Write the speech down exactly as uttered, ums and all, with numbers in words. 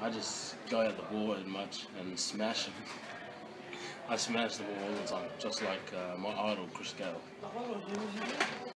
I just go at the ball and much and smash him. I smash the ball all the time, just like uh, my idol Chris Gayle.